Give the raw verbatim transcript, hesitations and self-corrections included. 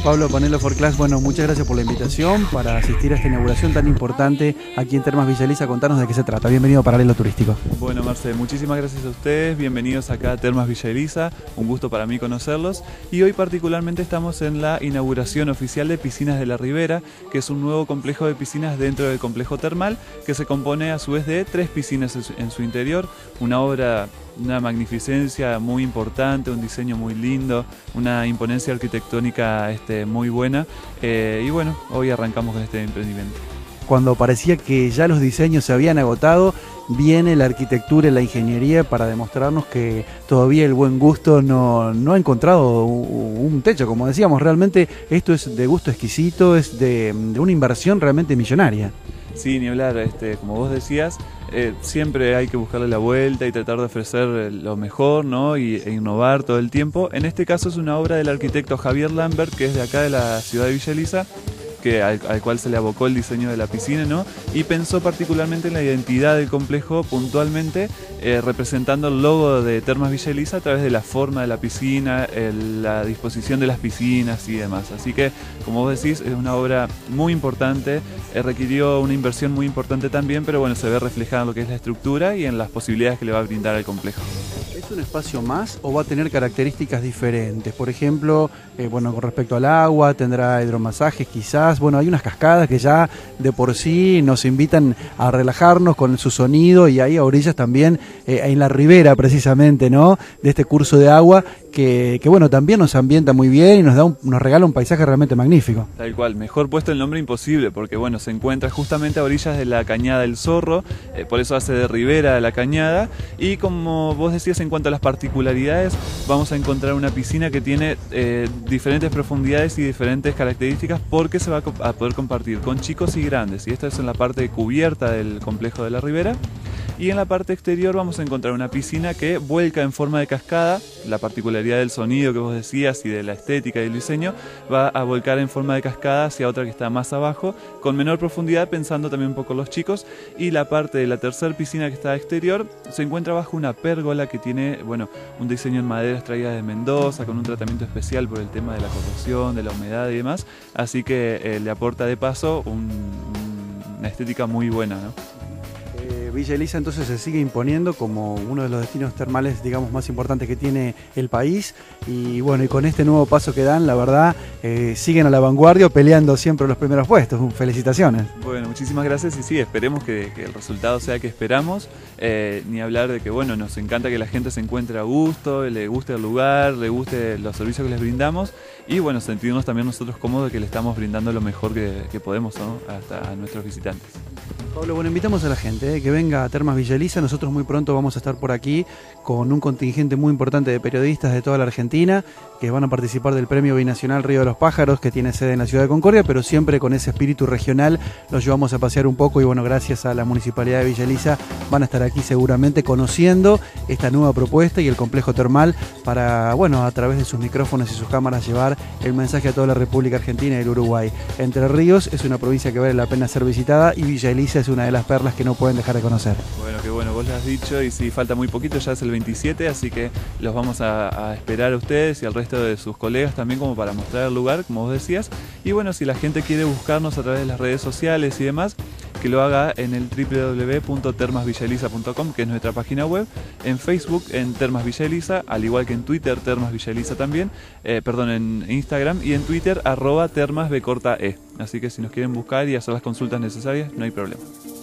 Pablo Panelo for Class, bueno, muchas gracias por la invitación para asistir a esta inauguración tan importante aquí en Termas Villa Elisa. Contanos de qué se trata. Bienvenido a Paralelo Turístico. Bueno, Marce, muchísimas gracias a ustedes. Bienvenidos acá a Termas Villa Elisa. Un gusto para mí conocerlos. Y hoy particularmente estamos en la inauguración oficial de Piscinas de la Ribera, que es un nuevo complejo de piscinas dentro del complejo termal, que se compone a su vez de tres piscinas en su interior. Una obra, una magnificencia muy importante, un diseño muy lindo, una imponencia arquitectónica este, muy buena. Eh, y bueno, hoy arrancamos con este emprendimiento. Cuando parecía que ya los diseños se habían agotado, viene la arquitectura y la ingeniería para demostrarnos que todavía el buen gusto no, no ha encontrado un techo. Como decíamos, realmente esto es de gusto exquisito, es de, de una inversión realmente millonaria. Sí, ni hablar, este, como vos decías, eh, siempre hay que buscarle la vuelta y tratar de ofrecer lo mejor, ¿no? y, e innovar todo el tiempo. En este caso es una obra del arquitecto Javier Lambert, que es de acá de la ciudad de Villa Elisa, que, al, al cual se le abocó el diseño de la piscina, ¿no? Y pensó particularmente en la identidad del complejo puntualmente, eh, representando el logo de Termas Villa Elisa a través de la forma de la piscina, el, la disposición de las piscinas y demás. Así que, como vos decís, es una obra muy importante, eh, requirió una inversión muy importante también, pero bueno, se ve reflejada en lo que es la estructura y en las posibilidades que le va a brindar al complejo. ¿Es un espacio más o va a tener características diferentes? Por ejemplo, eh, bueno, con respecto al agua, tendrá hidromasajes quizás. Bueno, hay unas cascadas que ya de por sí nos invitan a relajarnos con su sonido, y ahí a orillas también, eh, en la ribera precisamente, ¿no? De este curso de agua que, que bueno, también nos ambienta muy bien y nos da un, nos regala un paisaje realmente magnífico. Tal cual, mejor puesto el nombre imposible, porque bueno, se encuentra justamente a orillas de la Cañada del Zorro, eh, por eso hace de ribera de la cañada. Y como vos decías, en cuanto a las particularidades, vamos a encontrar una piscina que tiene eh, diferentes profundidades y diferentes características, porque se va a poder compartir con chicos y grandes. Y esto es en la parte cubierta del complejo de la ribera. Y en la parte exterior vamos a encontrar una piscina que vuelca en forma de cascada. La particularidad del sonido que vos decías y de la estética y el diseño va a volcar en forma de cascada hacia otra que está más abajo, con menor profundidad, pensando también un poco los chicos. Y la parte de la tercera piscina que está exterior se encuentra bajo una pérgola que tiene, bueno, un diseño en madera extraída de Mendoza, con un tratamiento especial por el tema de la corrosión, de la humedad y demás. Así que eh, le aporta de paso un, un, una estética muy buena, ¿no? Villa Elisa entonces se sigue imponiendo como uno de los destinos termales, digamos, más importantes que tiene el país, y bueno, y con este nuevo paso que dan, la verdad, eh, siguen a la vanguardia, peleando siempre los primeros puestos. Felicitaciones. Bueno, muchísimas gracias, y sí, esperemos que, que el resultado sea que esperamos, eh, ni hablar de que, bueno, nos encanta que la gente se encuentre a gusto, le guste el lugar, le guste los servicios que les brindamos, y bueno, sentirnos también nosotros cómodos de que le estamos brindando lo mejor que, que podemos, ¿no? Hasta a nuestros visitantes. Pablo, bueno, invitamos a la gente eh, que venga a Termas Villa Elisa. Nosotros muy pronto vamos a estar por aquí con un contingente muy importante de periodistas de toda la Argentina que van a participar del Premio Binacional Río de los Pájaros, que tiene sede en la ciudad de Concordia, pero siempre con ese espíritu regional. Los llevamos a pasear un poco y bueno, gracias a la Municipalidad de Villa Elisa van a estar aquí seguramente conociendo esta nueva propuesta y el complejo termal para, bueno, a través de sus micrófonos y sus cámaras llevar el mensaje a toda la República Argentina y el Uruguay. Entre Ríos es una provincia que vale la pena ser visitada y Villa Elisa es una de las perlas que no pueden dejar de conocer. Bueno, qué bueno, vos lo has dicho, y sí, falta muy poquito, ya es el veintisiete, así que los vamos a, a esperar a ustedes y al resto de sus colegas también, como para mostrar el lugar, como vos decías. Y bueno, si la gente quiere buscarnos a través de las redes sociales y demás, que lo haga en el doble u doble u doble u punto termas villa elisa punto com, que es nuestra página web, en Facebook en Termas Villa Elisa, al igual que en Twitter Termas Villa Elisa también, eh, perdón, en Instagram, y en Twitter arroba termas b corta e. Así que si nos quieren buscar y hacer las consultas necesarias, no hay problema.